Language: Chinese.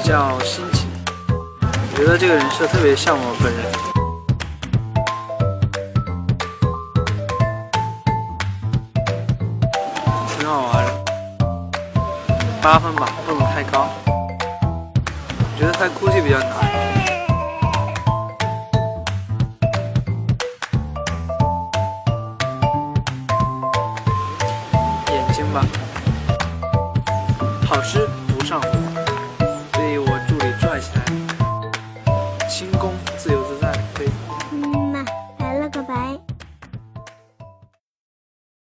叫辛奇，我觉得这个人设特别像我本人。挺好玩的，8分吧，不能太高。我觉得他估计比较难。眼睛吧，好吃。